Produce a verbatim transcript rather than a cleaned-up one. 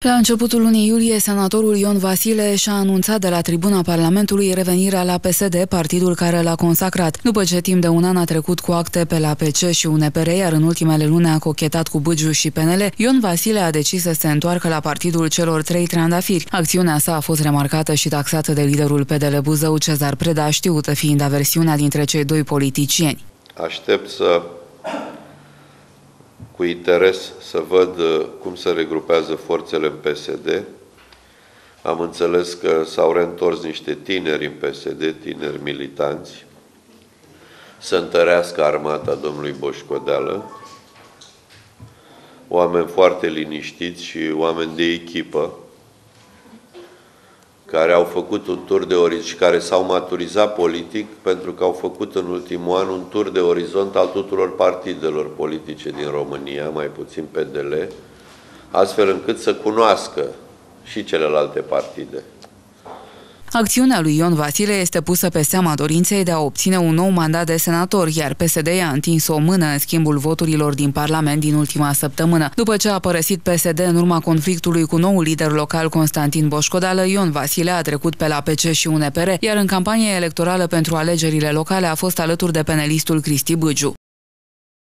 La începutul lunii iulie, senatorul Ion Vasile și-a anunțat de la tribuna Parlamentului revenirea la P S D, partidul care l-a consacrat. După ce timp de un an a trecut cu acte pe la P C și U N P R, iar în ultimele luni a cochetat cu Bâgiu și P N L, Ion Vasile a decis să se întoarcă la partidul celor trei trandafiri. Acțiunea sa a fost remarcată și taxată de liderul P D L Buzău, Cezar Preda, știută fiind aversiunea dintre cei doi politicieni. Aștept să, cu interes, să văd cum se regrupează forțele în P S D. Am înțeles că s-au reîntors niște tineri în P S D, tineri militanți, să întărească armata domnului Boșcodeală, oameni foarte liniștiți și oameni de echipă, care au făcut un tur de orizont și care s-au maturizat politic pentru că au făcut în ultimul an un tur de orizont al tuturor partidelor politice din România, mai puțin P D L, astfel încât să cunoască și celelalte partide. Acțiunea lui Ion Vasile este pusă pe seama dorinței de a obține un nou mandat de senator, iar P S D i-a întins o mână în schimbul voturilor din Parlament din ultima săptămână. După ce a părăsit P S D în urma conflictului cu noul lider local Constantin Boșcodeală, Ion Vasile a trecut pe la P C și U N P R, iar în campania electorală pentru alegerile locale a fost alături de penelistul Cristi Bâgiu.